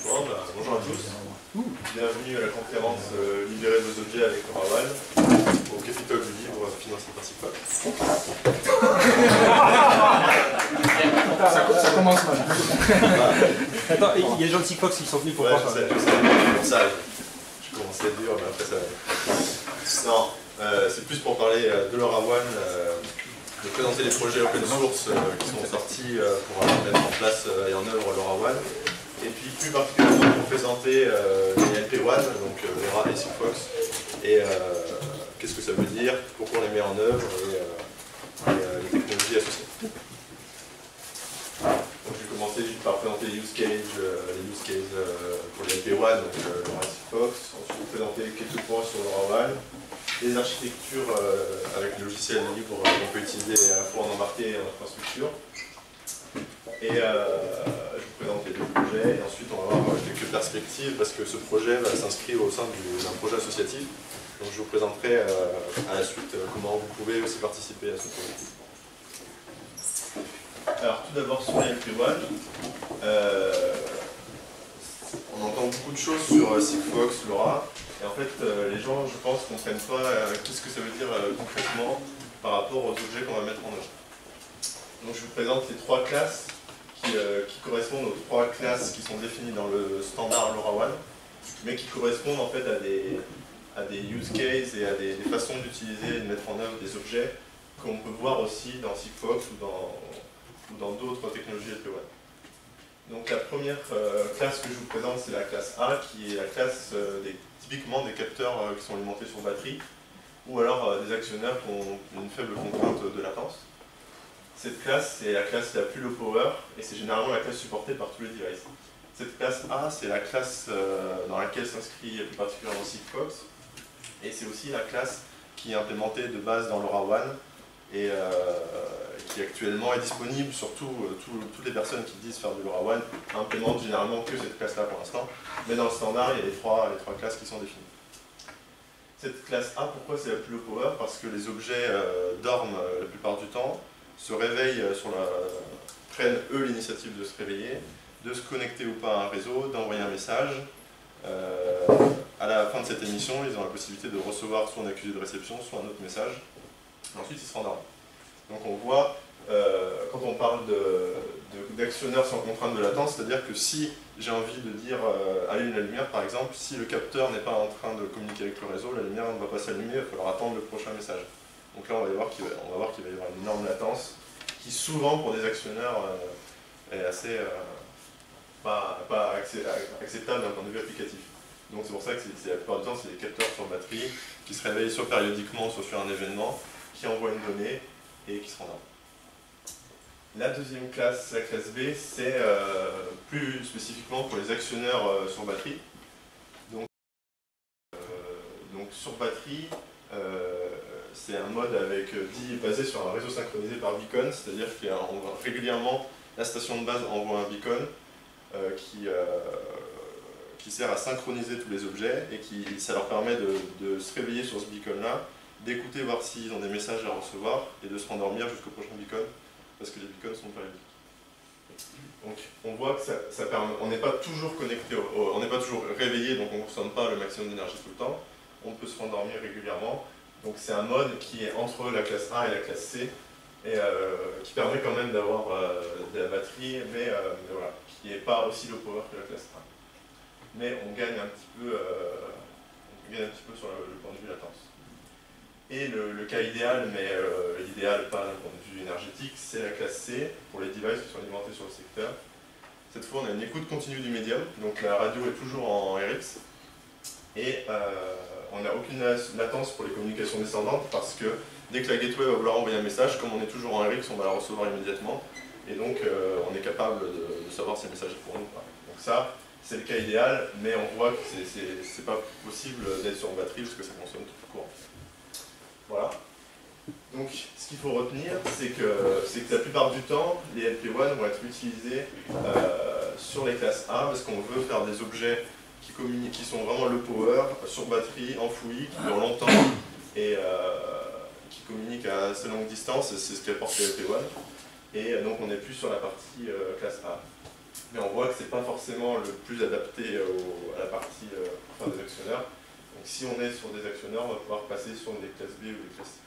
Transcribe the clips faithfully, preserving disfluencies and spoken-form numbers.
Bon, bah, bonjour à tous. Bienvenue à la conférence euh, Libérer vos objets avec LoRaWAN au Capitole du livre financé par SIGFOX. Ça, ça commence mal. Attends, il y a des gens de SIGFOX qui sont venus pour Ouais, voir je ça. sais, je sais. Pour ça, je, je commençais dur, mais après ça va. Non, euh, c'est plus pour parler euh, de LoRaWAN, euh, de présenter les projets open source euh, qui sont sortis euh, pour euh, mettre en place euh, et en œuvre LoRaWAN. Et puis plus particulièrement pour présenter euh, les L P WAN, donc euh, Vera et SIGFOX, et euh, qu'est-ce que ça veut dire, pourquoi on les met en œuvre et, euh, et euh, les technologies associées. Donc, je vais commencer juste par présenter les use cases, euh, les use cases euh, pour les L P WAN, donc euh, Vera et SIGFOX, ensuite vous présenter quelques points sur LoRaWAN, les architectures euh, avec le logiciel libre qu'on peut utiliser à la fois en embarqué et en infrastructure. Et euh, je vous présente les deux projets et ensuite on va voir quelques perspectives parce que ce projet va s'inscrire au sein d'un projet associatif. Donc je vous présenterai euh, à la suite euh, comment vous pouvez aussi participer à ce projet. Alors tout d'abord sur les L P WAN, euh, on entend beaucoup de choses sur euh, SIGFOX, LoRa, et en fait euh, les gens je pense ne comprennent pas euh, qu'est-ce que ça veut dire euh, concrètement par rapport aux objets qu'on va mettre en œuvre. Donc je vous présente les trois classes qui, euh, qui correspondent aux trois classes qui sont définies dans le standard LoRaWAN, mais qui correspondent en fait à des, à des use cases et à des, des façons d'utiliser et de mettre en œuvre des objets qu'on peut voir aussi dans SIGFOX ou dans ou dans d'autres technologies L P WAN. Donc la première euh, classe que je vous présente, c'est la classe A, qui est la classe euh, des, typiquement des capteurs euh, qui sont alimentés sur batterie, ou alors euh, des actionneurs qui ont une faible contrainte de latence. Cette classe, c'est la classe la plus low power, et c'est généralement la classe supportée par tous les devices. Cette classe A, c'est la classe euh, dans laquelle s'inscrit plus particulièrement SIGFOX, et c'est aussi la classe qui est implémentée de base dans LoRaWAN, et euh, qui actuellement est disponible sur tout, euh, tout, toutes les personnes qui disent faire du LoRaWAN implémentent généralement que cette classe-là pour l'instant, mais dans le standard, il y a les trois, les trois classes qui sont définies. Cette classe A, pourquoi c'est la plus low power? Parce que les objets euh, dorment euh, la plupart du temps, se réveillent sur la, prennent eux l'initiative de se réveiller, de se connecter ou pas à un réseau, d'envoyer un message. Euh, à la fin de cette émission, ils ont la possibilité de recevoir soit un accusé de réception, soit un autre message. Et ensuite, ils se rendorment. Donc on voit, euh, quand on parle d'actionneurs sans contrainte de latence, c'est-à-dire que si j'ai envie de dire euh, allume la lumière par exemple, si le capteur n'est pas en train de communiquer avec le réseau, la lumière ne va pas s'allumer, il va falloir attendre le prochain message. Donc là, on va voir qu'il va, on va voir qu'il va y avoir une énorme latence qui, souvent, pour des actionneurs, euh, est assez euh, pas, pas acceptable d'un point de vue applicatif. Donc c'est pour ça que c'est la plupart du temps, c'est des capteurs sur batterie qui se réveillent soit périodiquement, soit sur un événement, qui envoient une donnée et qui se rendent. La deuxième classe, la classe B, c'est euh, plus spécifiquement pour les actionneurs euh, sur batterie. Donc, euh, donc sur batterie, euh, c'est un mode avec, dit, basé sur un réseau synchronisé par beacon, c'est-à-dire que régulièrement la station de base envoie un beacon euh, qui, euh, qui sert à synchroniser tous les objets et qui, ça leur permet de, de se réveiller sur ce beacon-là, d'écouter voir s'ils ont des messages à recevoir et de se rendormir jusqu'au prochain beacon parce que les beacons sont périodiques. Donc on voit que ça, ça permet, on n'est pas toujours connecté, au, au, on n'est pas toujours réveillé, donc on ne consomme pas le maximum d'énergie tout le temps, on peut se rendormir régulièrement. Donc c'est un mode qui est entre la classe A et la classe C, et euh, qui permet quand même d'avoir euh, de la batterie, mais, euh, mais voilà, qui n'est pas aussi low power que la classe A. Mais on gagne un petit peu, euh, on gagne un petit peu sur le, le point de vue latence. Et le, le cas idéal, mais euh, l'idéal pas d'un point de vue énergétique, c'est la classe C, pour les devices qui sont alimentés sur le secteur. Cette fois on a une écoute continue du médium, donc la radio est toujours en R X, et euh, on n'a aucune latence pour les communications descendantes parce que dès que la gateway va vouloir envoyer un message, comme on est toujours en R X, on va la recevoir immédiatement et donc euh, on est capable de, de savoir si le message est pour nous ou pas. Donc ça, c'est le cas idéal, mais on voit que c'est pas possible d'être sur batterie parce que ça consomme tout le courant. Voilà. Donc ce qu'il faut retenir, c'est que, que la plupart du temps, les L P WAN vont être utilisés euh, sur les classes A parce qu'on veut faire des objets Qui, qui sont vraiment low power, sur batterie, enfouis, qui durent longtemps et euh, qui communiquent à assez longue distance, c'est ce qu'apporte les L P WAN. Et donc on n'est plus sur la partie euh, classe A. mais on voit que c'est pas forcément le plus adapté au, à la partie euh, enfin, des actionneurs. Donc si on est sur des actionneurs, on va pouvoir passer sur des classes B ou des classes C.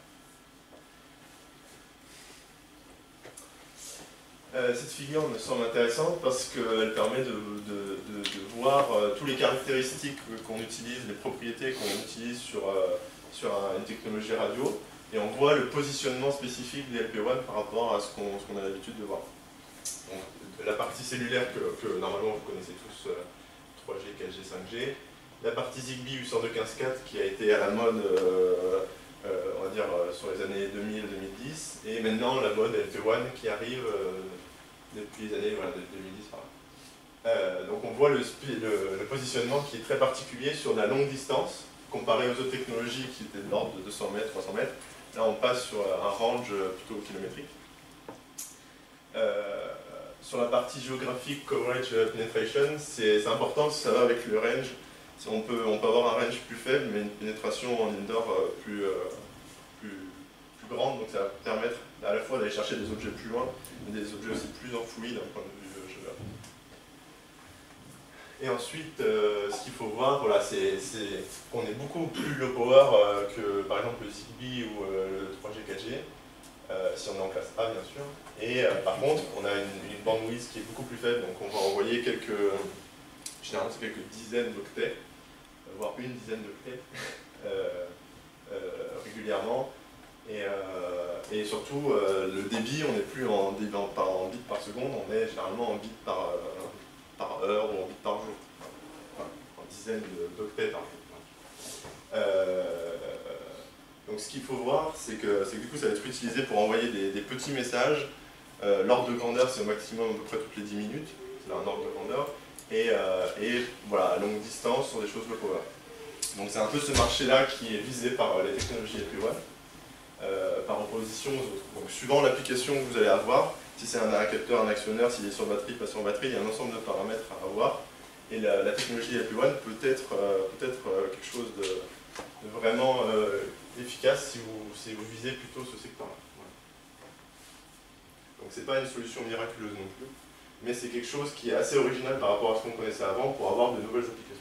Euh, cette figure me semble intéressante parce qu'elle permet de, de, de, de voir euh, toutes les caractéristiques qu'on utilise, les propriétés qu'on utilise sur, euh, sur un, une technologie radio, et on voit le positionnement spécifique des L P one par rapport à ce qu'on qu'on a l'habitude de voir. Donc, la partie cellulaire que, que normalement vous connaissez tous, euh, trois G, quatre G, cinq G, la partie Zigbee huit cent deux point quinze point quatre qui a été à la mode euh, euh, on va dire euh, sur les années deux mille à deux mille dix, et maintenant la mode L P one qui arrive euh, depuis les années voilà, deux mille dix par là. Euh, donc on voit le, le, le positionnement qui est très particulier sur la longue distance, comparé aux autres technologies qui étaient de l'ordre de deux cents mètres, trois cents mètres. Là on passe sur un range plutôt kilométrique. Euh, sur la partie géographique, coverage penetration, c'est important, ça va avec le range. On peut, on peut avoir un range plus faible, mais une pénétration en indoor plus, euh, plus, plus grande, donc ça va permettre à la fois d'aller chercher des objets plus loin, mais des objets aussi plus enfouis d'un point de vue géographique. Et ensuite, euh, ce qu'il faut voir, voilà, c'est qu'on est beaucoup plus low power euh, que par exemple le Zigbee ou euh, le trois G, quatre G, euh, si on est en classe A bien sûr. Et euh, par contre, on a une, une bandwidth qui est beaucoup plus faible, donc on va envoyer quelques, généralement c'est quelques dizaines d'octets, voire une dizaine d'octets euh, euh, régulièrement. Et, euh, et surtout, euh, le débit, on n'est plus en, en, en bits par seconde, on est généralement en bits par, euh, par heure ou en bits par jour. Enfin, en dizaines d'octets par jour. Euh, donc ce qu'il faut voir, c'est que, que du coup, ça va être utilisé pour envoyer des, des petits messages. Euh, L'ordre de grandeur, c'est au maximum à peu près toutes les dix minutes. C'est un ordre de grandeur. Et, euh, et voilà, à longue distance sur des choses low power. Donc c'est un peu ce marché-là qui est visé par les technologies L P one. Euh, par opposition aux autres. Donc suivant l'application que vous allez avoir, si c'est un capteur, un actionneur, s'il est sur batterie, pas sur batterie, il y a un ensemble de paramètres à avoir. Et la, la technologie L P one peut être, euh, peut être euh, quelque chose de, de vraiment euh, efficace si vous, si vous visez plutôt ce secteur-là. Voilà. Donc c'est pas une solution miraculeuse non plus, mais c'est quelque chose qui est assez original par rapport à ce qu'on connaissait avant pour avoir de nouvelles applications.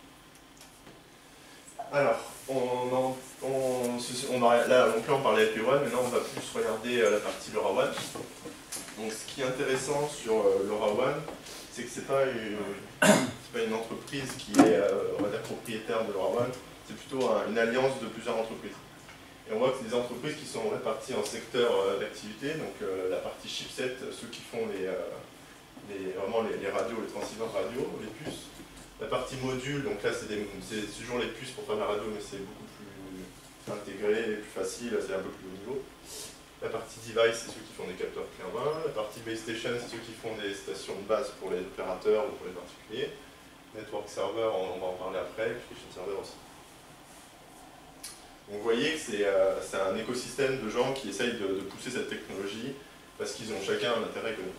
Alors, on, on, on, on va, là, donc là on parlait L P one, maintenant on va plus regarder la partie LoRaWAN. Donc ce qui est intéressant sur euh, LoRaWAN, c'est que ce n'est pas, pas une entreprise qui est euh, on va dire, propriétaire de LoRaWAN, c'est plutôt un, une alliance de plusieurs entreprises. Et on voit que c'est des entreprises qui sont réparties en secteurs euh, d'activité, donc euh, la partie chipset, ceux qui font les, euh, les, vraiment les, les radios, les transceiveurs radio, les puces. La partie module, donc là c'est toujours les puces pour faire la radio, mais c'est beaucoup plus intégré, plus facile, c'est un peu plus haut niveau. La partie device, c'est ceux qui font des capteurs clé en main. La partie base station, c'est ceux qui font des stations de base pour les opérateurs ou pour les particuliers. Network server, on, on va en parler après, application server aussi. Donc vous voyez que c'est euh, un écosystème de gens qui essayent de, de pousser cette technologie parce qu'ils ont chacun un intérêt économique.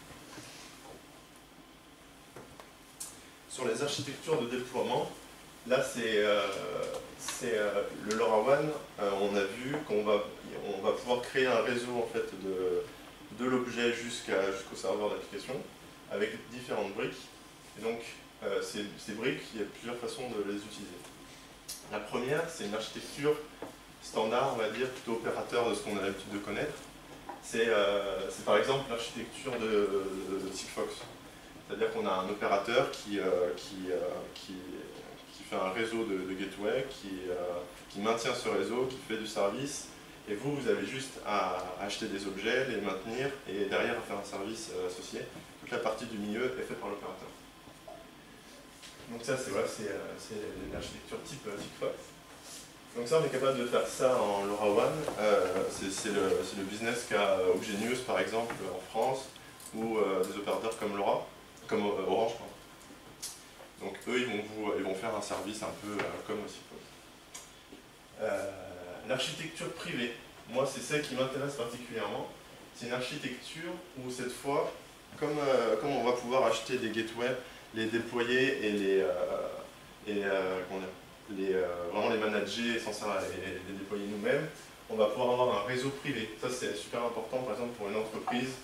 Sur les architectures de déploiement, là c'est euh, euh, le LoRaWAN, euh, on a vu qu'on va, on va pouvoir créer un réseau en fait, de, de l'objet jusqu'à jusqu'au serveur d'application avec différentes briques. Et donc euh, ces, ces briques, il y a plusieurs façons de les utiliser. La première, c'est une architecture standard, on va dire, plutôt opérateur de ce qu'on a l'habitude de connaître. C'est euh, par exemple l'architecture de, de, de Sigfox. C'est-à-dire qu'on a un opérateur qui, euh, qui, euh, qui, qui fait un réseau de, de gateway, qui, euh, qui maintient ce réseau, qui fait du service, et vous, vous avez juste à acheter des objets, les maintenir, et derrière à faire un service euh, associé. Toute la partie du milieu est faite par l'opérateur. Donc ça, c'est voilà, une architecture type euh, Sigfox. Donc ça, on est capable de faire ça en LoRaWAN. Euh, c'est le, le business qu'a Obgenius, par exemple, en France, ou euh, des opérateurs comme LoRa. Comme euh, Orange, pardon. Donc eux, ils vont, vous, ils vont faire un service un peu euh, comme aussi. Euh, L'architecture privée, moi c'est celle qui m'intéresse particulièrement. C'est une architecture où cette fois, comme, euh, comme on va pouvoir acheter des gateways, les déployer et les, euh, et, euh, comment dire, les euh, vraiment les manager sans ça et les déployer nous-mêmes, on va pouvoir avoir un réseau privé. Ça c'est super important par exemple pour une entreprise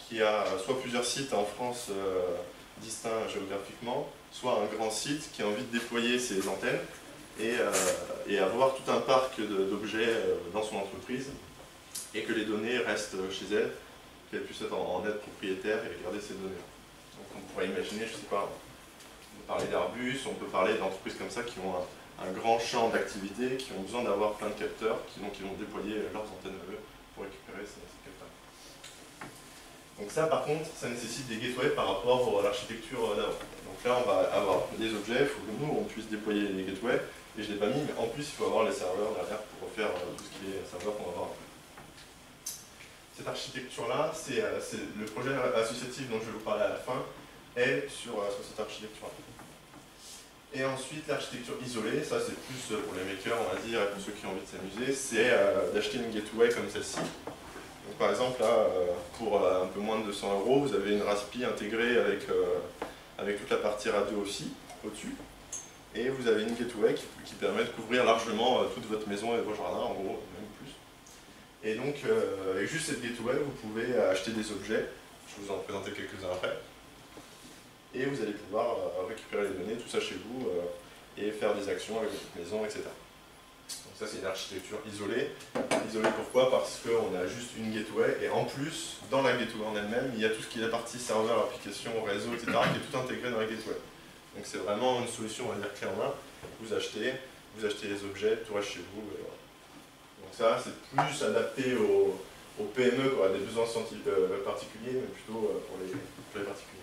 qui a soit plusieurs sites en France euh, distincts géographiquement, soit un grand site qui a envie de déployer ses antennes et, euh, et avoir tout un parc d'objets euh, dans son entreprise et que les données restent chez elle, qu'elle puisse être en, en être propriétaire et garder ces données. Donc on pourrait imaginer, je sais pas, on peut parler d'Airbus, on peut parler d'entreprises comme ça qui ont un, un grand champ d'activité, qui ont besoin d'avoir plein de capteurs, qui, donc, qui vont déployer leurs antennes à eux pour récupérer ces, ces capteurs. Donc ça par contre, ça nécessite des gateways par rapport à l'architecture d'avant. Donc là on va avoir des objets, il faut que nous on puisse déployer les gateways, et je ne l'ai pas mis, mais en plus il faut avoir les serveurs derrière pour faire tout ce qui est serveur qu'on va voir après. Cette architecture-là, c'est le projet associatif dont je vais vous parler à la fin, est sur, sur cette architecture-là. Et ensuite, l'architecture isolée, ça c'est plus pour les makers, on va dire, et pour ceux qui ont envie de s'amuser, c'est euh, d'acheter une gateway comme celle-ci. Donc par exemple, là, euh, pour euh, un peu moins de deux cents euros, vous avez une Raspi intégrée avec, euh, avec toute la partie radio aussi, au-dessus. Et vous avez une gateway qui, qui permet de couvrir largement euh, toute votre maison et vos jardins, en gros, même plus. Et donc, euh, avec juste cette gateway, vous pouvez acheter des objets. Je vais vous en présenter quelques-uns après. Et vous allez pouvoir euh, récupérer les données, tout ça chez vous, euh, et faire des actions avec votre maison, et cetera. Donc ça, c'est une architecture isolée. Isolée pourquoi? Parce qu'on a juste une gateway, et en plus, dans la gateway en elle-même, il y a tout ce qui est la partie serveur, application, réseau, et cetera, qui est tout intégré dans la gateway. Donc c'est vraiment une solution, on va dire, clé en main. Vous achetez, vous achetez les objets, tout reste chez vous, et voilà. Donc ça, c'est plus adapté aux, aux P M E qui auraient des besoins euh, particuliers, mais plutôt euh, pour, les, pour les particuliers.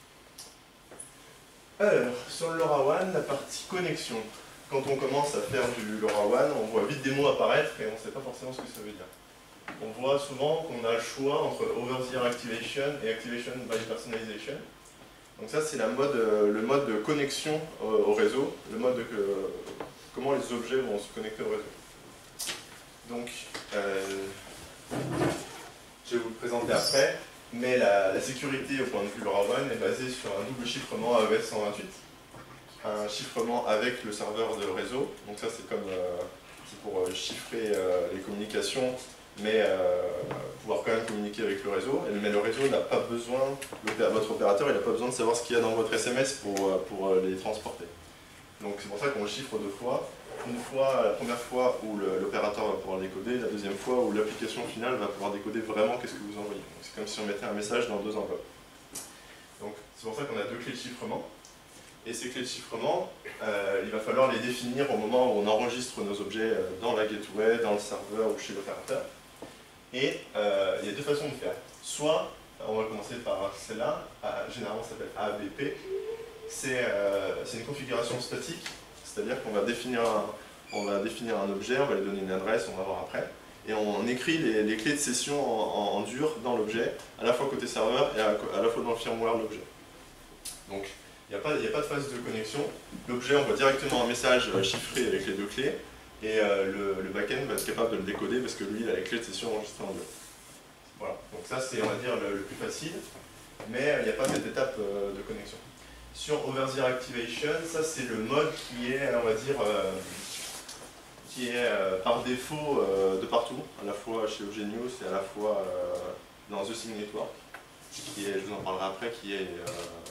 Alors, sur le LoRaWAN, la partie connexion. Quand on commence à faire du LoRaWAN, on voit vite des mots apparaître et on ne sait pas forcément ce que ça veut dire. On voit souvent qu'on a le choix entre over-the-air activation et activation by personalization. Donc ça, c'est mode, le mode de connexion au, au réseau, le mode de euh, comment les objets vont se connecter au réseau. Donc, euh, je vais vous le présenter après, mais la, la sécurité au point de vue LoRaWAN est basée sur un double chiffrement A E S cent vingt-huit, un chiffrement avec le serveur de réseau, donc ça c'est comme euh, c'est pour chiffrer euh, les communications, mais euh, pouvoir quand même communiquer avec le réseau, mais le réseau n'a pas besoin, votre opérateur il n'a pas besoin de savoir ce qu'il y a dans votre S M S pour, pour les transporter. Donc c'est pour ça qu'on le chiffre deux fois. Une fois, la première fois où l'opérateur va pouvoir décoder, la deuxième fois où l'application finale va pouvoir décoder vraiment qu'est-ce que vous envoyez. C'est comme si on mettait un message dans deux enveloppes. Donc c'est pour ça qu'on a deux clés de chiffrement. Et ces clés de chiffrement, euh, il va falloir les définir au moment où on enregistre nos objets dans la gateway, dans le serveur ou chez l'opérateur. Et euh, il y a deux façons de faire. Soit, on va commencer par celle-là, généralement ça s'appelle A B P. C'est euh, une configuration statique. C'est-à-dire qu'on va définir un, on va définir un objet, on va lui donner une adresse, on va voir après, et on écrit les, les clés de session en, en, en dur dans l'objet, à la fois côté serveur et à, à la fois dans le firmware de l'objet. Donc il n'y a, a pas de phase de connexion, l'objet envoie directement un message chiffré avec les deux clés, et euh, le, le back-end va être capable de le décoder parce que lui il a les clés de session enregistrées en dur. Voilà, donc ça c'est on va dire le, le plus facile, mais il n'y a pas cette étape euh, de connexion. Sur over-the-air activation, ça c'est le mode qui est, on va dire, euh, qui est euh, par défaut euh, de partout, à la fois chez Eugenius et à la fois euh, dans The Sync Network, qui est, je vous en parlerai après, qui est, euh,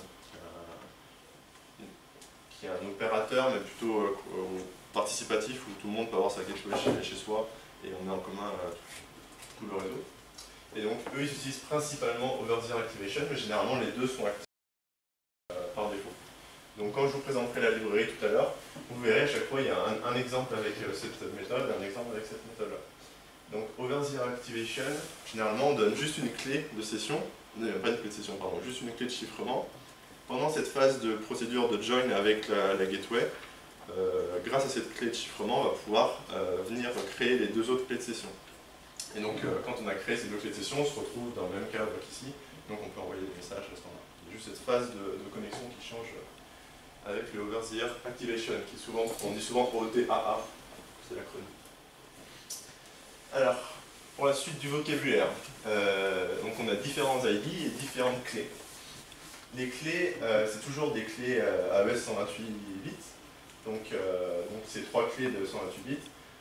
qui est un opérateur, mais plutôt euh, participatif, où tout le monde peut avoir sa gateway chez, chez soi, et on met en commun euh, tout, tout le réseau. Et donc eux ils utilisent principalement over-the-air activation, mais généralement les deux sont actifs par défaut. Donc quand je vous présenterai la librairie tout à l'heure, vous verrez à chaque fois il y a un, un exemple avec cette méthode et un exemple avec cette méthode-là. Donc over-the-air activation, généralement on donne juste une clé de session, pas une clé de session, pardon, juste une clé de chiffrement. Pendant cette phase de procédure de join avec la, la gateway, euh, grâce à cette clé de chiffrement, on va pouvoir euh, venir créer les deux autres clés de session. Et donc euh, quand on a créé ces deux clés de session, on se retrouve dans le même cadre qu'ici, donc on peut envoyer des messages standard. Juste cette phase de, de connexion qui change avec le over-the-air activation, qui est souvent, on dit souvent O T A A, c'est l'acronyme. Alors, pour la suite du vocabulaire, euh, donc on a différents I D et différentes clés. Les clés, euh, c'est toujours des clés euh, A E S cent vingt-huit bits, donc euh, donc c'est trois clés de cent vingt-huit bits.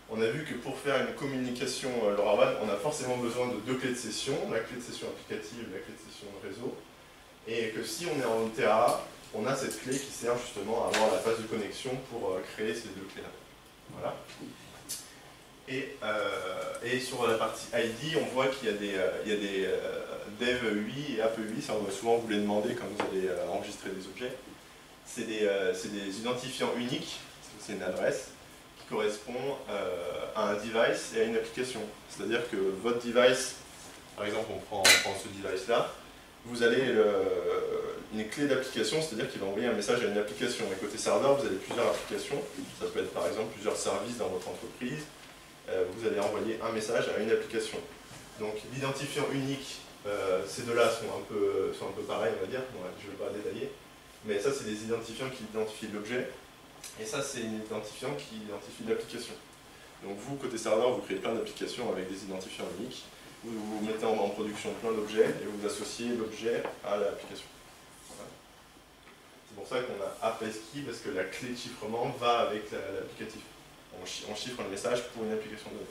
on a vu que pour faire une communication euh, LoRaWAN, on a forcément besoin de deux clés de session, la clé de session applicative et la clé de session de réseau, et que si on est en T A A, on a cette clé qui sert justement à avoir la phase de connexion pour euh, créer ces deux clés-là. Voilà. Et, euh, et sur la partie I D, on voit qu'il y a des, euh, il y a des euh, dev U I et app U I, ça on va souvent vous les demander quand vous allez euh, enregistrer des objets. C'est des, euh, des identifiants uniques, c'est une adresse, qui correspond euh, à un device et à une application. C'est-à-dire que votre device, par exemple on prend, on prend ce device-là, vous avez le, une clé d'application, c'est-à-dire qu'il va envoyer un message à une application. Et côté serveur, vous avez plusieurs applications, ça peut être par exemple plusieurs services dans votre entreprise. Euh, vous allez envoyer un message à une application. Donc l'identifiant unique, euh, ces deux-là sont, un peu, sont un peu pareils, on va dire, ouais, je ne vais pas détailler, mais ça c'est des identifiants qui identifient l'objet, et ça c'est un identifiant qui identifie l'application. Donc vous, côté serveur, vous créez plein d'applications avec des identifiants uniques, vous, vous mettez en, en production plein d'objets, et vous associez l'objet à l'application. Voilà. C'est pour ça qu'on a AppSkey, parce que la clé de chiffrement va avec l'applicatif. On chiffre le message pour une application donnée.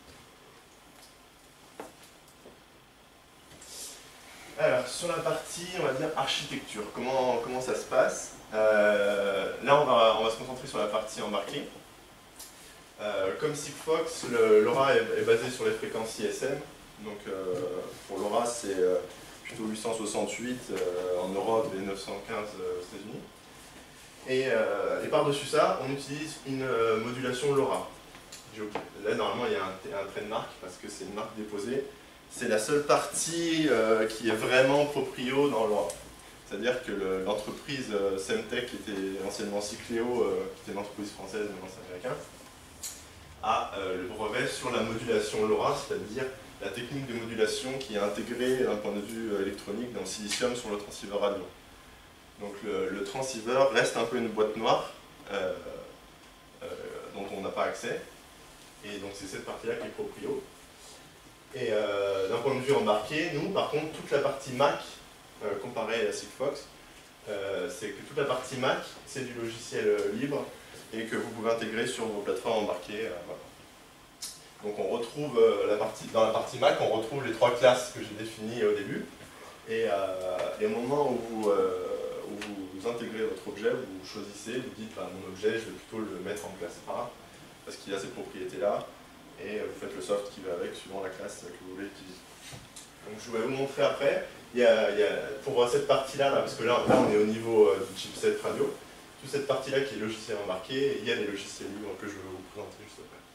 Alors, sur la partie, on va dire, architecture, comment, comment ça se passe euh, Là, on va, on va se concentrer sur la partie embarquée. Euh, comme Sigfox, LoRa est, est basé sur les fréquences I S M. Donc, euh, pour LoRa, c'est euh, plutôt huit cent soixante-huit euh, en Europe et neuf cent quinze euh, aux États-Unis. Et, euh, et par-dessus ça, on utilise une euh, modulation LoRa. Là, normalement, il y a un, un trait de marque parce que c'est une marque déposée. C'est la seule partie euh, qui est vraiment proprio dans LoRa. C'est-à-dire que l'entreprise le, euh, Semtech, qui était anciennement Cycleo, euh, qui était une entreprise française, maintenant c'est américain, a euh, le brevet sur la modulation LoRa, c'est-à-dire la technique de modulation qui est intégrée d'un point de vue électronique dans le silicium sur le transceiver radio. Donc le, le transceiver reste un peu une boîte noire euh, euh, dont on n'a pas accès. Et donc c'est cette partie-là qui est proprio. Et euh, d'un point de vue embarqué, nous par contre, toute la partie Mac, euh, comparée à Sigfox, euh, c'est que toute la partie Mac, c'est du logiciel euh, libre et que vous pouvez intégrer sur vos plateformes embarquées. Euh, voilà. Donc on retrouve, euh, la partie, dans la partie Mac, on retrouve les trois classes que j'ai définies au début. Et, euh, et au moment où vous, euh, où vous intégrez votre objet, vous choisissez, vous dites bah, mon objet, je vais plutôt le mettre en classe A, parce qu'il a cette propriété-là, et vous faites le soft qui va avec, suivant la classe que vous voulez utiliser. Donc je vais vous montrer après, il y a, il y a, pour cette partie-là, là, parce que là, là on est au niveau euh, du chipset radio, toute cette partie-là qui est logiciel embarqué, il y a des logiciels libres que je vais vous présenter juste après.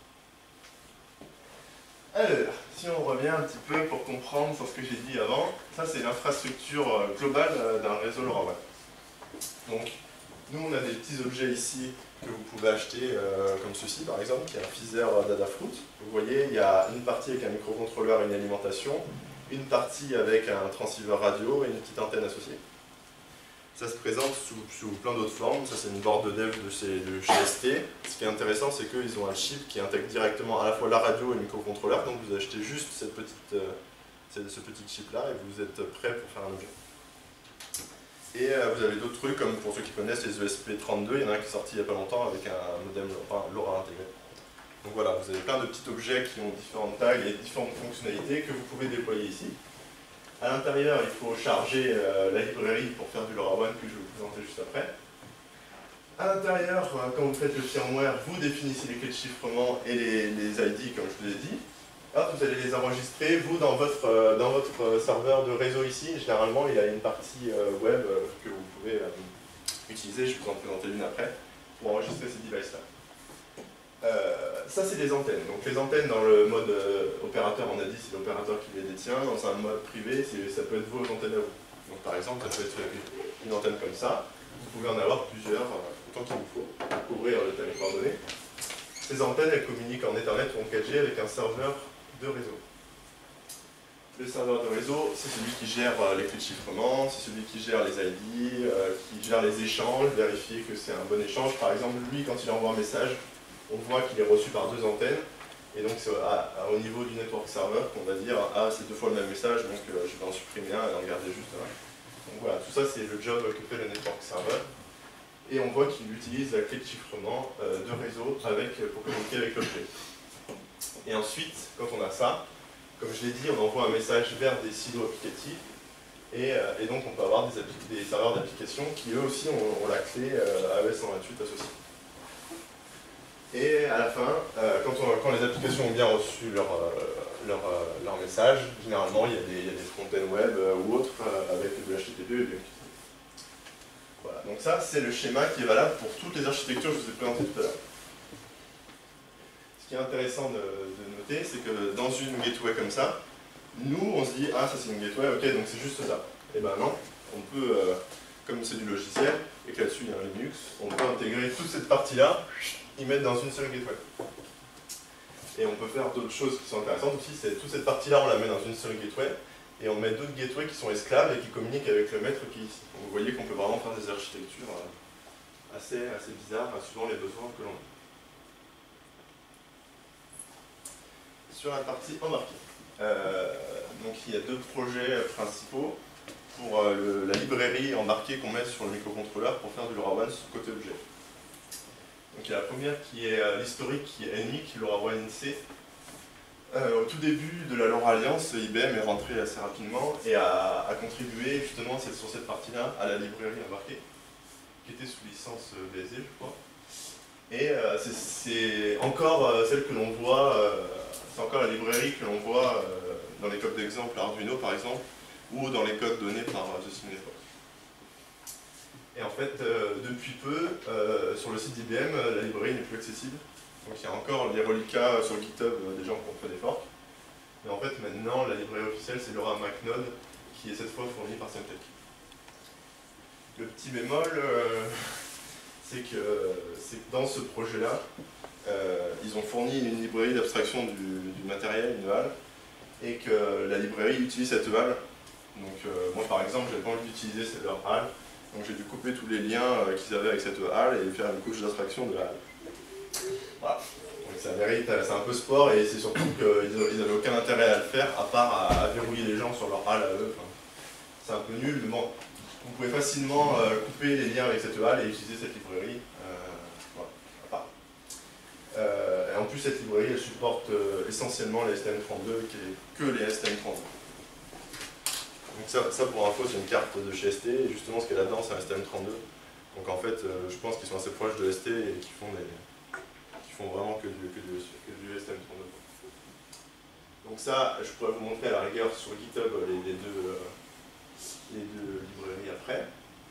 Alors, si on revient un petit peu pour comprendre sur ce que j'ai dit avant, ça c'est l'infrastructure globale d'un réseau LoRaWAN. Donc, nous on a des petits objets ici que vous pouvez acheter, euh, comme ceci par exemple, qui est un Pfizer Datafruit. Vous voyez, il y a une partie avec un microcontrôleur et une alimentation, une partie avec un transceiver radio et une petite antenne associée. Ça se présente sous, sous plein d'autres formes. Ça, c'est une board de dev de chez, de chez S T. Ce qui est intéressant, c'est qu'ils ont un chip qui intègre directement à la fois la radio et le microcontrôleur. Donc, vous achetez juste cette petite, euh, ce petit chip-là et vous êtes prêt pour faire un objet. Et euh, vous avez d'autres trucs, comme pour ceux qui connaissent les E S P trente-deux. Il y en a un qui est sorti il n'y a pas longtemps avec un modem LoRa, LoRa intégré. Donc voilà, vous avez plein de petits objets qui ont différentes tailles et différentes fonctionnalités que vous pouvez déployer ici. À l'intérieur, il faut charger euh, la librairie pour faire du LoRaWAN que je vais vous présenter juste après. À l'intérieur, euh, quand vous faites le firmware, vous définissez les clés de chiffrement et les, les I D, comme je vous l'ai dit. Hop, vous allez les enregistrer, vous, dans votre, euh, dans votre serveur de réseau ici. Généralement, il y a une partie euh, web euh, que vous pouvez euh, utiliser, je vais vous en présenter une après, pour enregistrer ces devices-là. Euh, ça c'est des antennes. Donc les antennes dans le mode euh, opérateur, on a dit c'est l'opérateur qui les détient. Dans un mode privé, ça peut être vos antennes à vous. Donc par exemple, ça peut être une antenne comme ça. Vous pouvez en avoir plusieurs, euh, autant qu'il vous faut, pour couvrir le territoire donné. Ces antennes, elles communiquent en Ethernet ou en quatre G avec un serveur de réseau. Le serveur de réseau, c'est celui qui gère euh, les clés de chiffrement, c'est celui qui gère les I D, euh, qui gère les échanges, vérifier que c'est un bon échange. Par exemple, lui, quand il envoie un message, on voit qu'il est reçu par deux antennes, et donc c'est au niveau du network server qu'on va dire « Ah, c'est deux fois le même message, donc euh, je vais en supprimer un et en garder juste un ». Donc voilà, tout ça c'est le job que fait le network server. Et on voit qu'il utilise la clé de chiffrement euh, de réseau avec, pour communiquer avec l'objet. Et ensuite, quand on a ça, comme je l'ai dit, on envoie un message vers des silos applicatifs. Et, euh, et donc on peut avoir des, des serveurs d'application qui eux aussi ont, ont la clé euh, A E S cent vingt-huit associée. Et à la fin, euh, quand, on, quand les applications ont bien reçu leur, euh, leur, euh, leur message, généralement il y a des, il y a des front-end web euh, ou autres euh, avec de l'H T T P et du M Q T T. Voilà, donc ça c'est le schéma qui est valable pour toutes les architectures que je vous ai présentées tout à l'heure. Ce qui est intéressant de, de noter, c'est que dans une gateway comme ça, nous on se dit ah ça c'est une gateway, ok donc c'est juste ça. Et ben non, on peut, euh, comme c'est du logiciel et que là-dessus il y a un Linux, on peut intégrer toute cette partie-là, y mettre dans une seule gateway. Et on peut faire d'autres choses qui sont intéressantes aussi, c'est toute cette partie-là on la met dans une seule gateway et on met d'autres gateways qui sont esclaves et qui communiquent avec le maître qui est ici. Donc vous voyez qu'on peut vraiment faire des architectures assez, assez bizarres suivant les besoins que l'on a. Sur la partie embarquée. Euh, donc il y a deux projets principaux pour euh, le, la librairie embarquée qu'on met sur le microcontrôleur pour faire du LoRaWAN côté objet. Donc il y a la première qui est euh, l'historique qui est N I C, LoRaWAN N C. Euh, au tout début de la LoRa Alliance, I B M est rentré assez rapidement et a, a contribué justement cette, sur cette partie-là à la librairie embarquée, qui était sous licence B S D je crois. Et euh, c'est encore euh, celle que l'on voit, euh, c'est encore la librairie que l'on voit euh, dans les codes d'exemple Arduino par exemple, ou dans les codes donnés par euh, The Signal Network. Et en fait, euh, depuis peu, euh, sur le site d'I B M, la librairie n'est plus accessible. Donc il y a encore des reliquats sur GitHub euh, des gens qui ont fait des forks. Mais en fait, maintenant, la librairie officielle, c'est LoRaMacNode, qui est cette fois fournie par Semtech. Le petit bémol, euh, c'est que, que dans ce projet-là, euh, ils ont fourni une librairie d'abstraction du, du matériel, une halle, et que la librairie utilise cette halle. Donc euh, moi par exemple, j'avais pas envie d'utiliser cette halle, donc j'ai dû couper tous les liens euh, qu'ils avaient avec cette halle et faire une couche d'abstraction de la halle. Voilà. Donc ça mérite, c'est un peu sport et c'est surtout qu'ils n'avaient aucun intérêt à le faire à part à, à verrouiller les gens sur leur halle à eux. Enfin, c'est un peu nul, mais bon, vous pouvez facilement euh, couper les liens avec cette halle et utiliser cette librairie. Euh, voilà, à part. Euh, et en plus, cette librairie, elle supporte euh, essentiellement les S T M trente-deux, qui est que les S T M trente-deux. Donc ça, ça pour info, c'est une carte de chez S T, et justement ce qu'il y a là-dedans, c'est un S T M trente-deux. Donc en fait, euh, je pense qu'ils sont assez proches de S T et qui font, des, qui font vraiment que du, que, du, que du S T M trente-deux. Donc ça, je pourrais vous montrer à la rigueur sur GitHub les, les, deux, euh, les deux librairies après.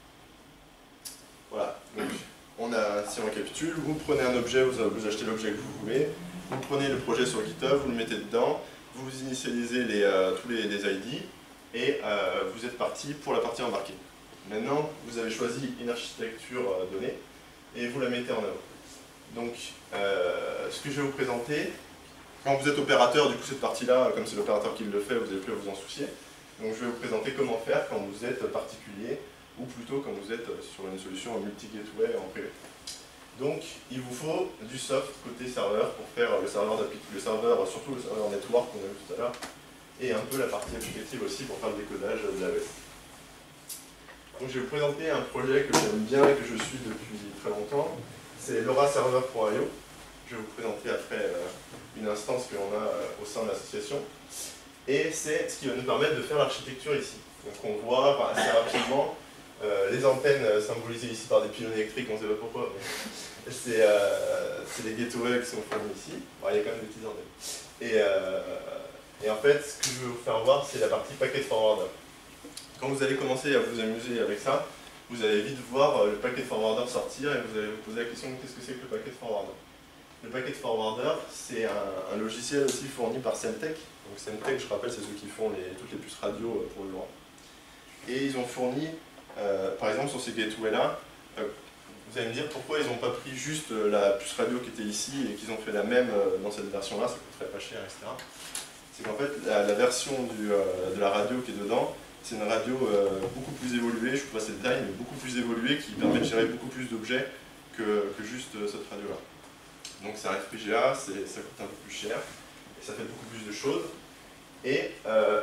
Voilà. Donc, on a, si on récapitule, vous prenez un objet, vous, vous achetez l'objet que vous voulez, vous prenez le projet sur GitHub, vous le mettez dedans, vous initialisez les, euh, tous les, les I D et euh, vous êtes parti pour la partie embarquée. Maintenant, vous avez choisi une architecture euh, donnée et vous la mettez en œuvre. Donc, euh, ce que je vais vous présenter, quand vous êtes opérateur, du coup cette partie-là, comme c'est l'opérateur qui le fait, vous n'avez plus à vous en soucier. Donc je vais vous présenter comment faire quand vous êtes particulier, ou plutôt quand vous êtes sur une solution multi-gateway en privé. Donc il vous faut du soft côté serveur pour faire le serveur, le serveur surtout le serveur network qu'on a vu tout à l'heure, et un peu la partie applicative aussi pour faire le décodage de l'A E S. Donc je vais vous présenter un projet que j'aime bien et que je suis depuis très longtemps, c'est LoRaServer point i o. Je vais vous présenter après euh, une instance que l'on a euh, au sein de l'association. Et c'est ce qui va nous permettre de faire l'architecture ici. Donc on voit enfin, assez rapidement euh, les antennes symbolisées ici par des pylônes électriques, on ne sait pas pourquoi, mais c'est euh, des gateways qui sont fournis ici. Bon, il y a quand même des petites antennes. Et, euh, et en fait, ce que je vais vous faire voir, c'est la partie packet forwarder. Quand vous allez commencer à vous amuser avec ça, vous allez vite voir le packet forwarder sortir et vous allez vous poser la question qu'est-ce que c'est que le packet forwarder. Le packet forwarder, c'est un, un logiciel aussi fourni par Semtech. Donc Semtech, je rappelle, c'est ceux qui font les, toutes les puces radio pour le LoRa. Et ils ont fourni, euh, par exemple sur ces gateways-là, euh, vous allez me dire pourquoi ils n'ont pas pris juste la puce radio qui était ici et qu'ils ont fait la même euh, dans cette version-là, ça coûterait pas cher, et cetera. C'est qu'en fait, la, la version du, euh, de la radio qui est dedans, c'est une radio euh, beaucoup plus évoluée, je ne peux pas cette taille, mais beaucoup plus évoluée, qui permet de gérer beaucoup plus d'objets que, que juste euh, cette radio-là. Donc c'est un F P G A, ça coûte un peu plus cher, et ça fait beaucoup plus de choses. Et euh,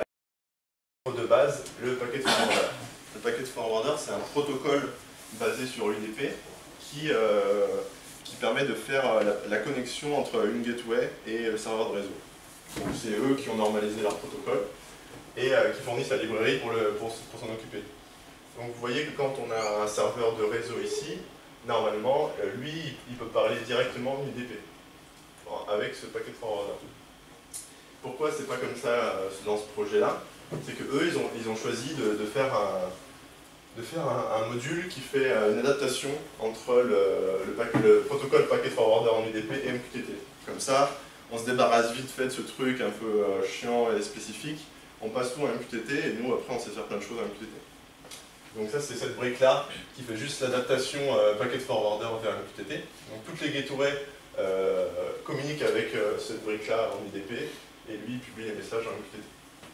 de base, le packet forwarder. Le packet forwarder, c'est un protocole basé sur U D P qui, euh, qui permet de faire la, la connexion entre une gateway et le serveur de réseau. Donc c'est eux qui ont normalisé leur protocole et euh, qui fournissent la librairie pour, le, pour, pour s'en occuper. Donc vous voyez que quand on a un serveur de réseau ici, normalement, euh, lui, il peut parler directement U D P avec ce packet forwarder. Pourquoi c'est pas comme ça euh, dans ce projet-là? C'est que eux, ils ont, ils ont choisi de, de faire, un, de faire un, un module qui fait une adaptation entre le, le, pack, le protocole packet forwarder en U D P et M Q T T. Comme ça, on se débarrasse vite fait de ce truc un peu euh, chiant et spécifique. On passe tout en M Q T T et nous, après, on sait faire plein de choses en M Q T T. Donc ça, c'est cette brique-là qui fait juste l'adaptation euh, packet forwarder vers M Q T T. Donc toutes les gateways euh, communiquent avec euh, cette brique-là en U D P et lui, il publie les messages en M Q T T.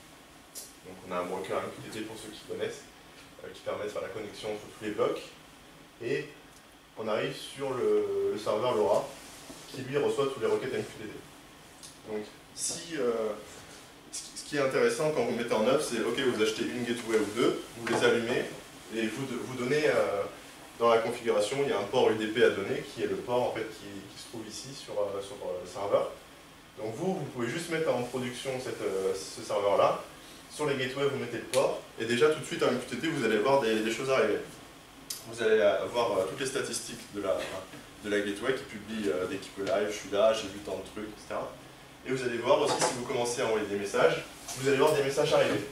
Donc on a un broker M Q T T pour ceux qui connaissent, euh, qui permet de faire la connexion entre tous les blocs. Et on arrive sur le, le serveur LoRa, qui lui reçoit tous les requêtes M Q T T. Donc si... Euh, ce qui est intéressant quand vous mettez en œuvre, c'est ok, vous achetez une gateway ou deux, vous les allumez, et vous, vous donnez, euh, dans la configuration, il y a un port U D P à donner, qui est le port en fait, qui, qui se trouve ici sur, euh, sur le serveur. Donc vous, vous pouvez juste mettre en production cette, euh, ce serveur-là. Sur les gateways, vous mettez le port, et déjà tout de suite en M Q T T, vous allez voir des, des choses arriver. Vous allez avoir euh, toutes les statistiques de la, de la gateway qui publie euh, dès qu'il peut live, je suis là, j'ai vu tant de trucs, et cetera. Et vous allez voir aussi, si vous commencez à envoyer des messages, vous allez voir des messages arriver.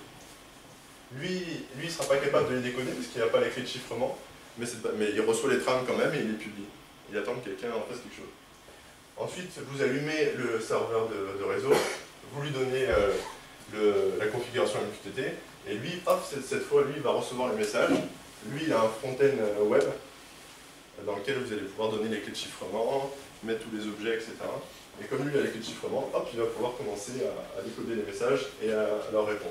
Lui, lui il ne sera pas capable de les décoder parce qu'il n'a pas les clés de chiffrement, mais, pas, mais il reçoit les trames quand même et il les publie. Il attend que quelqu'un en fasse quelque chose. Ensuite, vous allumez le serveur de, de réseau, vous lui donnez euh, le, la configuration M Q T T, et lui, hop, cette, cette fois, lui, il va recevoir les messages. Lui, il a un front-end web dans lequel vous allez pouvoir donner les clés de chiffrement, mettre tous les objets, et cetera. Et comme lui, il a les clés de chiffrement, hop, il va pouvoir commencer à, à décoder les messages et à, à leur répondre.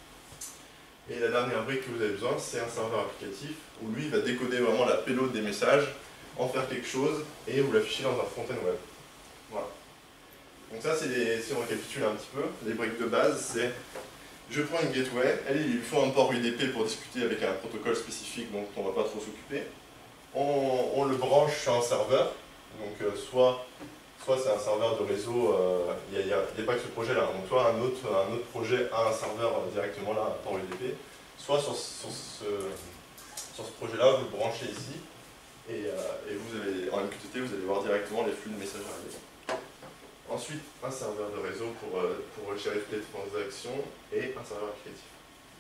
Et la dernière brique que vous avez besoin, c'est un serveur applicatif où lui, il va décoder vraiment la payload des messages, en faire quelque chose et vous l'afficher dans un front-end web. Voilà. Donc ça, c'est si on récapitule un petit peu, les briques de base, c'est je prends une gateway, elle, il lui faut un port U D P pour discuter avec un protocole spécifique dont on ne va pas trop s'occuper. On, on le branche sur un serveur, donc euh, soit, soit c'est un serveur de réseau, il euh, n'y a, a, a pas que ce projet-là, donc soit un autre, un autre projet a un serveur euh, directement là, un port U D P, soit sur, sur ce, sur ce projet-là, vous le branchez ici, et, euh, et vous avez, en M Q T T, vous allez voir directement les flux de messages arriver. Ensuite, un serveur de réseau pour, euh, pour gérer toutes les transactions et un serveur applicatif.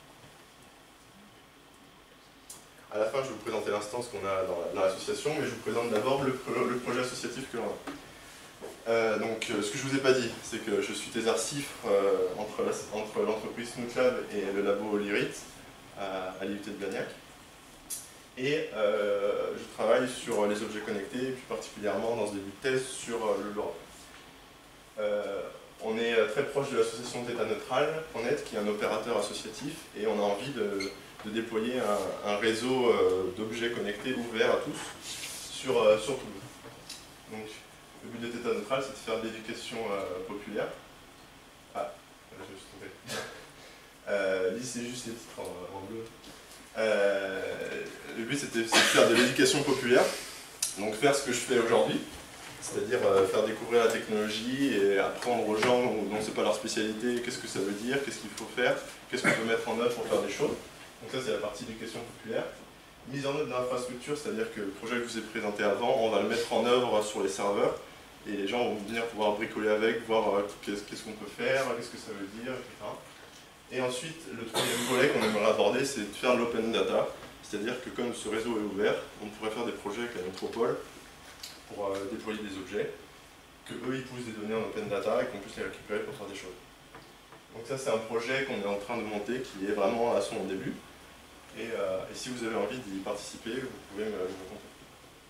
À la fin, je vais vous présenter l'instance qu'on a dans l'association, mais je vous présente d'abord le, le projet associatif que l'on a. Euh, donc, euh, ce que je ne vous ai pas dit, c'est que je suis thésard-cifre euh, entre l'entreprise Snootlab et le labo Lyrit à, à l'I U T de Blagnac. Et euh, je travaille sur les objets connectés, et plus particulièrement dans ce début de thèse sur euh, le LoRa. Euh, on est très proche de l'association d'État Neutral, Pronet, qui est un opérateur associatif, et on a envie de, de déployer un, un réseau euh, d'objets connectés ouverts à tous sur, euh, sur Toulouse. Donc, le but d'État Neutral, c'est de faire de l'éducation euh, populaire. Ah, je me suis trompé. euh, Lisez juste les titres en, en bleu. Euh, le but, c'était de faire de l'éducation populaire, donc faire ce que je fais aujourd'hui. C'est-à-dire euh, faire découvrir la technologie et apprendre aux gens dont c'est pas leur spécialité qu'est-ce que ça veut dire, qu'est-ce qu'il faut faire, qu'est-ce qu'on peut mettre en œuvre pour faire des choses. Donc ça c'est la partie éducation populaire. Mise en œuvre d'infrastructure, c'est-à-dire que le projet que je vous ai présenté avant, on va le mettre en œuvre sur les serveurs et les gens vont venir pouvoir bricoler avec, voir euh, qu'est-ce qu'on peut faire, qu'est-ce que ça veut dire, et cetera. Et ensuite, le troisième volet qu'on aimerait aborder, c'est de faire de l'open data, c'est-à-dire que comme ce réseau est ouvert, on pourrait faire des projets avec la métropole pour euh, déployer des objets, que eux ils poussent des données en open data et qu'on puisse les récupérer pour faire des choses. Donc ça c'est un projet qu'on est en train de monter qui est vraiment à son début. Et, euh, et si vous avez envie d'y participer, vous pouvez me, me contacter.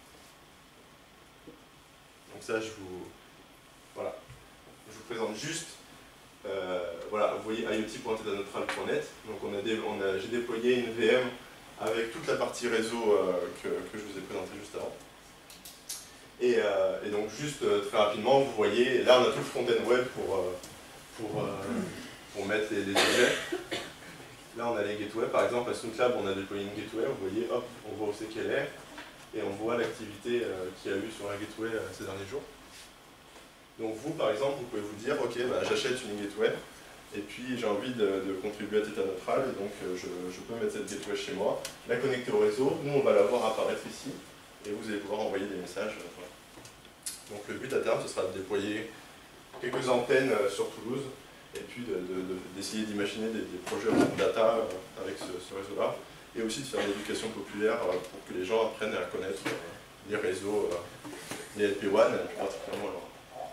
Donc ça je vous, voilà. Je vous présente juste, euh, voilà, vous voyez I O T point état neutral point net. Donc on a, on a, j'ai déployé une V M avec toute la partie réseau euh, que, que je vous ai présenté juste avant. Et, euh, et donc juste euh, très rapidement, vous voyez, là on a tout le front-end web pour, euh, pour, euh, pour mettre les, les objets. Là on a les gateways, par exemple à Snootlab on a déployé une gateway, vous voyez, hop, on voit où c'est qu'elle est. et on voit l'activité euh, qu'il y a eu sur la gateway euh, ces derniers jours. Donc vous, par exemple, vous pouvez vous dire, ok, bah, j'achète une gateway, et puis j'ai envie de, de contribuer à Theta Neutral, et donc euh, je, je peux mettre cette gateway chez moi, la connecter au réseau, nous on va la voir apparaître ici, et vous allez pouvoir envoyer des messages. Euh, voilà. Donc le but à terme, ce sera de déployer quelques antennes euh, sur Toulouse, et puis d'essayer de, de, de, d'imaginer des, des projets open data euh, avec ce, ce réseau-là, et aussi de faire de l'éducation populaire euh, pour que les gens apprennent à connaître euh, les réseaux, euh, les L P un, et plus particulièrement alors.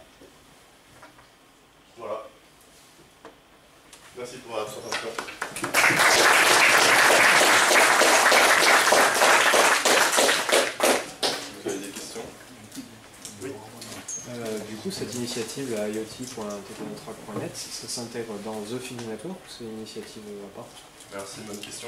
Voilà. Merci pour votre attention. Vous avez des questions? Oui. Euh, du coup, cette initiative, la I O T point theta neutral point net, ça s'intègre dans The Fini Network ou c'est une initiative à part? Merci, bonne question.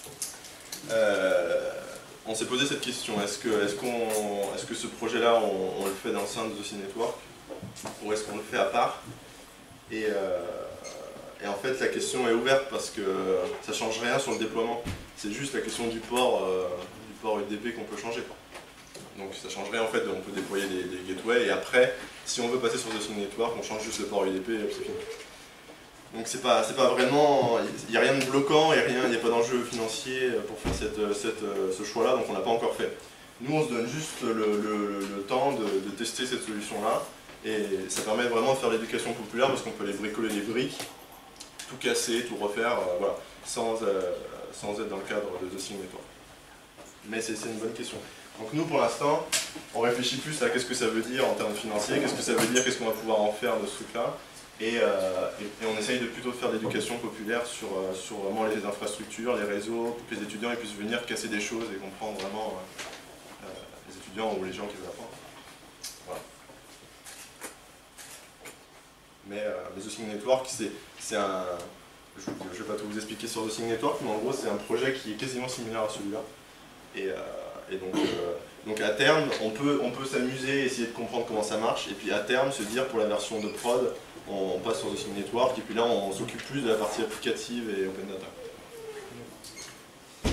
Euh, on s'est posé cette question, est-ce que, est-ce qu'on, est-ce que ce projet-là, on, on le fait dans le sein de The Fini Network ou est-ce qu'on le fait à part? Et, euh, et en fait, la question est ouverte parce que ça ne change rien sur le déploiement. C'est juste la question du port, euh, du port U D P qu'on peut changer. Donc ça ne change rien en fait, on peut déployer des, des gateways et après, si on veut passer sur The Fini Network, on change juste le port U D P et c'est fini. Donc c'est pas, c'est pas vraiment, il n'y a rien de bloquant, il n'y a, a pas d'enjeu financier pour faire cette, cette, ce choix-là, donc on ne l'a pas encore fait. Nous on se donne juste le, le, le temps de, de tester cette solution-là. Et ça permet vraiment de faire l'éducation populaire parce qu'on peut les bricoler les briques, tout casser, tout refaire, euh, voilà, sans, euh, sans être dans le cadre de The Fini Network. Mais c'est une bonne question. Donc nous, pour l'instant, on réfléchit plus à qu'est-ce que ça veut dire en termes financiers, qu'est-ce que ça veut dire, qu'est-ce qu'on va pouvoir en faire de ce truc-là. Et, euh, et, et on essaye de plutôt de faire de l'éducation populaire sur, euh, sur vraiment les infrastructures, les réseaux, pour que les étudiants ils puissent venir casser des choses et comprendre vraiment euh, euh, les étudiants ou les gens qui veulent apprendre. Voilà. Mais euh, The Fini Network, c'est un... Je ne vais pas tout vous expliquer sur The Fini Network, mais en gros, c'est un projet qui est quasiment similaire à celui-là. Et, euh, et donc, euh, donc, à terme, on peut, on peut s'amuser, essayer de comprendre comment ça marche, et puis à terme, se dire pour la version de prod, on, on passe sur The Fini Network, et puis là, on s'occupe plus de la partie applicative et open data. Est-ce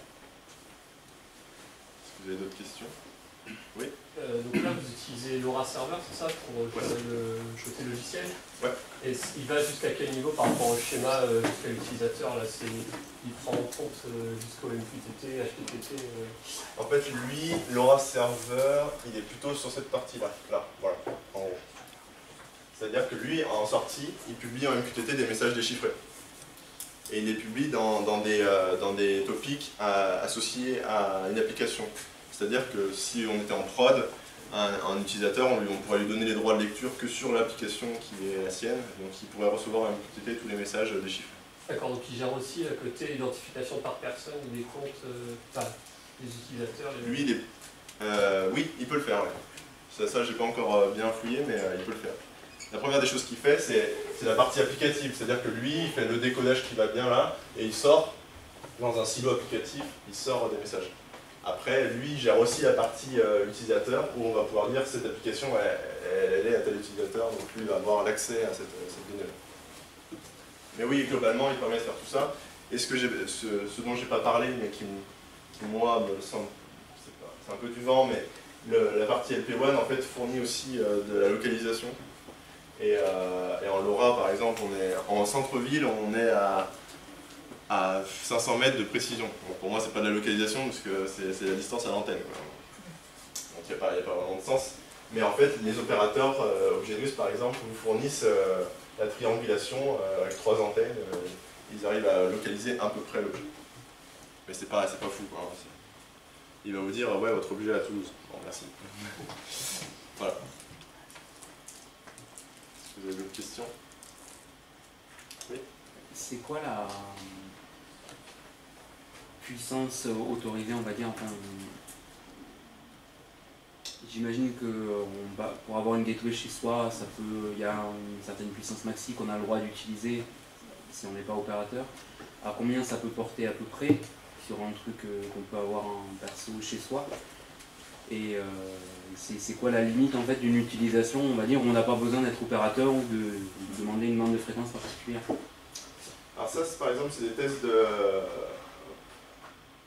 que vous avez d'autres questions? Oui. Euh, donc là, vous utilisez LoRa Server, c'est ça, pour ouais. le jeter logiciel? Ouais. Et il va jusqu'à quel niveau par rapport au schéma euh, jusqu'à l'utilisateur? Il prend en compte euh, jusqu'au M Q T T, H T T P euh... En fait, lui, LoRa Server, il est plutôt sur cette partie-là, là, voilà, en haut. C'est-à-dire que lui, en sortie, il publie en M Q T T des messages déchiffrés. Et il les publie dans, dans, des, euh, dans des topics à, associés à une application. C'est-à-dire que si on était en prod, un, un utilisateur, on, lui, on pourrait lui donner les droits de lecture que sur l'application qui est la sienne, donc il pourrait recevoir en M Q T T tous les messages déchiffrés. D'accord, donc il gère aussi à côté l'identification par personne des comptes, euh, enfin, des utilisateurs. Les... Lui, il est, euh, oui, il peut le faire. Ouais. Ça, ça j'ai pas encore bien fouillé, mais euh, il peut le faire. La première des choses qu'il fait, c'est la partie applicative, c'est-à-dire que lui, il fait le décodage qui va bien là, et il sort, dans un silo applicatif, il sort des messages. Après, lui, il gère aussi la partie euh, utilisateur, où on va pouvoir dire que cette application, elle, elle est à tel utilisateur, donc lui, il va avoir l'accès à cette, cette donnée-là. Mais oui, globalement, il permet de faire tout ça. Et ce, que ce, ce dont je n'ai pas parlé, mais qui, qui moi, me semble, c'est un peu du vent, mais le, la partie L P un, en fait, fournit aussi euh, de la localisation. Et, euh, et en LoRa, par exemple, on est en centre-ville, on est à, à cinq cents mètres de précision. Donc pour moi, c'est pas de la localisation, parce que c'est la distance à l'antenne. Donc il n'y a, a pas vraiment de sens. Mais en fait, les opérateurs, euh, Obgenus par exemple, vous fournissent euh, la triangulation euh, avec trois antennes. Euh, ils arrivent à localiser à peu près l'objet. Mais c'est pas, c'est pas fou, quoi. Il va vous dire, ouais, votre objet est à Toulouse. Bon, merci. Voilà. Vous avez d'autres questions? Oui. C'est quoi la puissance autorisée, on va dire, enfin, j'imagine que on va, pour avoir une gateway chez soi, ça peut, il y a une certaine puissance maxi qu'on a le droit d'utiliser si on n'est pas opérateur. À combien ça peut porter à peu près sur un truc qu'on peut avoir en perso chez soi? Et euh, c'est quoi la limite en fait d'une utilisation, on va dire, où on n'a pas besoin d'être opérateur ou de, de demander une bande de fréquence particulière? Alors ça, par exemple, c'est des tests de...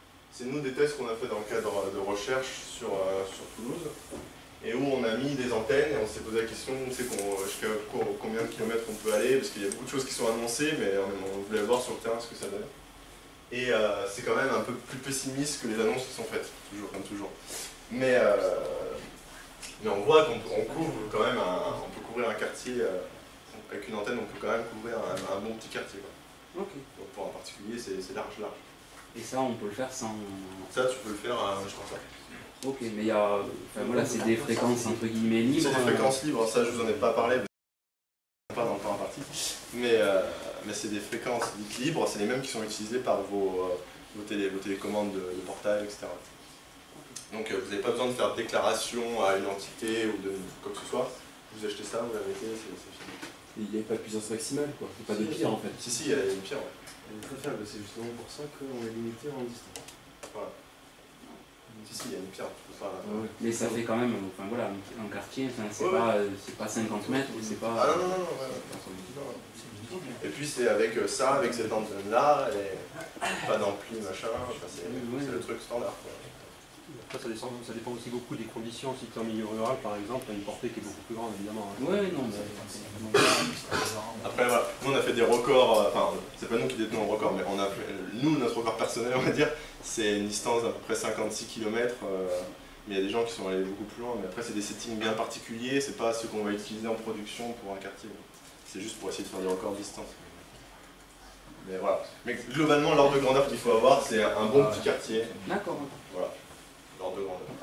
c'est nous des tests qu'on a fait dans le cadre de recherche sur, euh, sur Toulouse, et où on a mis des antennes, et on s'est posé la question, on sait jusqu'à combien de kilomètres on peut aller, parce qu'il y a beaucoup de choses qui sont annoncées, mais on voulait voir sur le terrain ce que ça donne. Et euh, c'est quand même un peu plus pessimiste que les annonces qui sont faites, toujours, comme toujours. Mais, euh, mais on voit qu'on couvre quand même, un, on peut couvrir un quartier, euh, avec une antenne, on peut quand même couvrir un, un bon petit quartier. Quoi. Ok. Donc pour un particulier, c'est large, large. Et ça, on peut le faire sans... Ça, tu peux le faire, euh, je pense pas. Ok, mais il y a... Enfin voilà, c'est des fréquences entre guillemets libres. C'est des fréquences libres, ça je vous en ai pas parlé, pas dans le temps en partie. Mais, euh, mais c'est des fréquences dites libres, c'est les mêmes qui sont utilisées par vos, euh, vos, télé, vos télécommandes de, de portail, et cetera. Donc euh, vous n'avez pas besoin de faire de déclaration à une entité ou de quoi que ce soit. Vous achetez ça, vous la mettez, c'est fini. Il n'y a pas de puissance maximale, quoi. Il n'y a pas de pire en fait. Si, si, il y a une pire, ouais. Elle est très faible, c'est justement pour ça qu'on est limité en distance. Voilà. Si, si, il y a une pierre, tu peux pas... Ouais. Mais ça fait quand même, enfin voilà, un quartier, enfin, c'est Ouais, pas, euh, c'est pas cinquante mètres, c'est pas... Ah non, non, non, ouais, ouais. Et puis c'est avec ça, avec cette antenne-là, et pas d'ampli, machin, enfin, c'est Ouais. le truc standard. Quoi. Après, ça dépend, ça dépend aussi beaucoup des conditions. Si tu es en milieu rural, par exemple, tu as une portée qui est beaucoup plus grande, évidemment. Hein. Ouais, non, mais... Après, voilà, nous on a fait des records, euh, enfin, c'est pas nous qui détenons le record, mais on a fait, nous, notre record personnel, on va dire, c'est une distance d'à peu près cinquante-six kilomètres, euh, mais il y a des gens qui sont allés beaucoup plus loin, mais après, c'est des settings bien particuliers, c'est pas ceux qu'on va utiliser en production pour un quartier. C'est juste pour essayer de faire des records de distance. Mais voilà. Mais globalement, l'ordre de grandeur qu'il faut avoir, c'est un bon petit quartier. D'accord. Voilà, l'ordre de grandeur.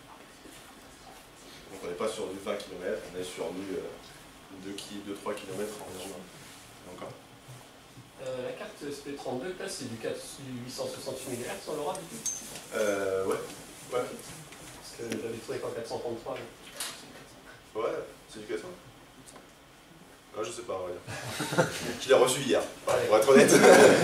Donc on n'est pas sur du vingt kilomètres, on est sur du euh, deux trois kilomètres environ. Encore. Euh, la carte S P trente-deux, là, c'est du huit cent soixante-huit mégahertz, on l'aura du coup Euh, ouais. Ouais. Parce que j'avais trouvé qu'en quatre cent trente-trois. Mais... Ouais, c'est du quatre cents. Ah, je sais pas, on va dire. Je l'ai reçu hier, voilà, pour être honnête.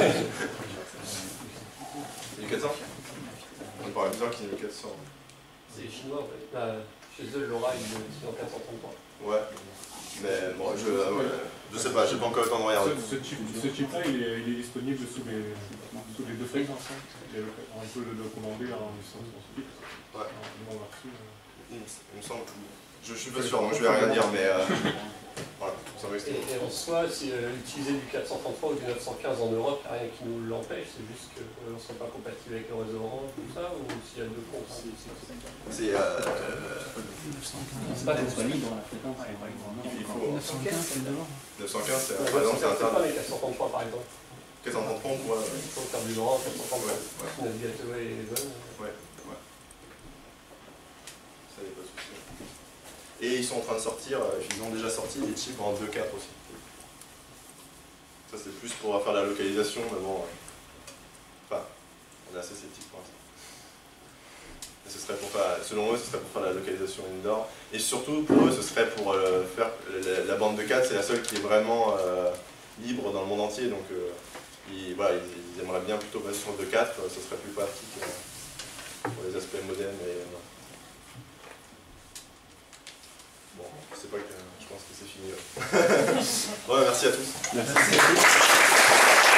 C'est du quatre cents. On paraît bizarre qu'il y ait du quatre cents. C'est les Chinois, en fait. Là, chez eux, l'aura, ils l'utilisent en quatre cent trente-trois. Ouais. Mais bon, je, euh, ouais, je sais pas, j'ai pas encore eu le temps de regarder. Ce, ce chip, ce chip-là, il est, il est disponible sous les, sous les deux fréquences. Hein. Et on peut le commander en licence fixe. Ouais. On l'a reçu. Il me, il me semble. Je, je suis pas sûr, donc je vais rien dire, mais euh, voilà, ça m'explique. Et, et en soi, si euh, utiliser du quatre cent trente-trois ou du neuf cent quinze en Europe, il n'y a rien qui nous l'empêche, c'est juste qu'on ne sera pas compatible avec le réseau Orange, tout ça, ou s'il y a deux comptes. C'est. Euh, C'est pas qu'on soit libre, la fréquence. il faut. neuf cent quinze, c'est devant. neuf cent quinze, c'est Ouais, par exemple, c'est c'est pas interne. les quatre cent trente-trois par exemple. quatre cent trente-trois, on pourrait. Il faut faire du Laurent, quatre cent trente-trois. Ouais, ouais. Navigateur et les bonnes. Ouais, ouais. Ça n'est pas de souci. Et ils sont en train de sortir, ils ont déjà sorti des chips en deux quatre aussi. Ça c'est plus pour faire la localisation, mais bon, enfin, on est assez sceptique pour l'instant. Ce serait pour faire, selon eux, ce serait pour faire la localisation indoor. Et surtout, pour eux, ce serait pour euh, faire la, la bande de quatre, c'est la seule qui est vraiment euh, libre dans le monde entier. Donc, euh, ils, voilà, ils, ils aimeraient bien plutôt passer sur le deux quatre, ce serait plus pratique euh, pour les aspects modernes. Et, euh, bon, je sais pas que je pense que c'est fini. Ouais, merci à tous. Merci.